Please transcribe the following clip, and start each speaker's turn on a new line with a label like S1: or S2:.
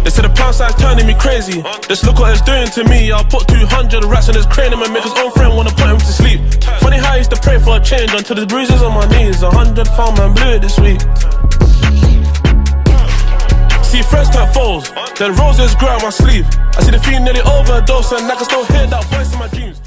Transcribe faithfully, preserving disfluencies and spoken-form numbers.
S1: They said the pound sign's turning me crazy. Just look what it's doing to me. I'll put two hundred rats in his cranium and make his own friend wanna put him to sleep. Funny how I used to pray for a change until the bruises on my knees. A hundred found man blew it this week. See friends turn foes, then roses grow out my sleeve. I see the fiend nearly overdose and I can still hear that voice in my dreams.